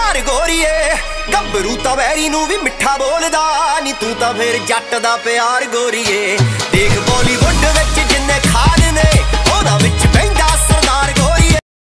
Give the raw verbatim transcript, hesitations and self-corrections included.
प्यार गोरीए गभरू तां वैरी नूं भी मिठा बोलदा नी तू तां फिर जट दा प्यार गोरीए देख बॉलीवुड विच